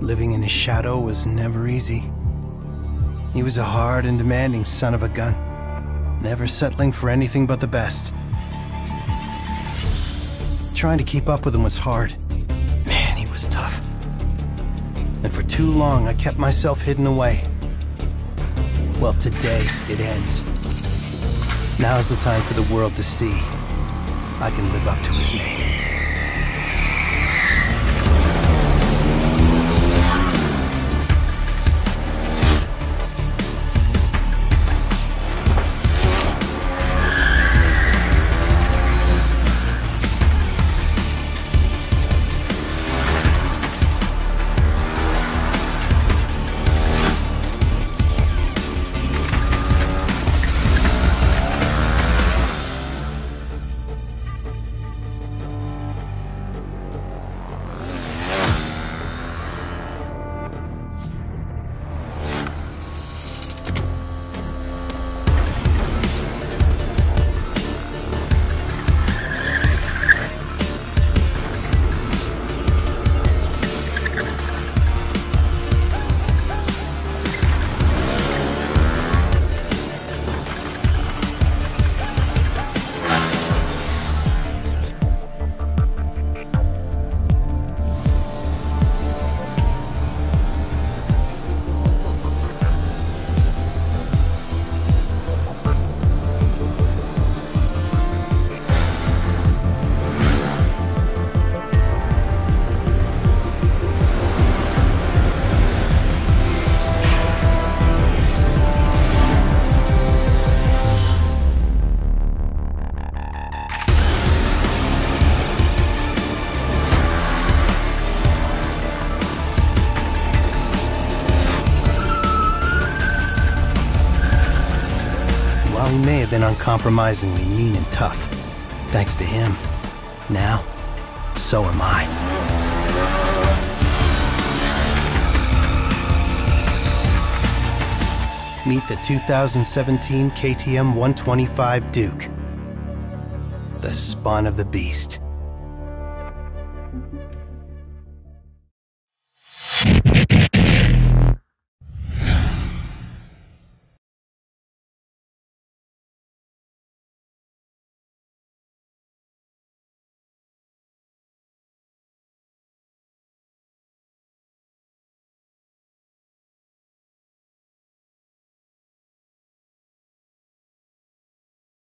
Living in his shadow was never easy. He was a hard and demanding son of a gun, never settling for anything but the best. Trying to keep up with him was hard. Man, he was tough. And for too long, I kept myself hidden away. Well, today, it ends. Now's the time for the world to see I can live up to his name. While he may have been uncompromisingly mean and tough, thanks to him, now, so am I. Meet the 2017 KTM 125 Duke, the spawn of the beast.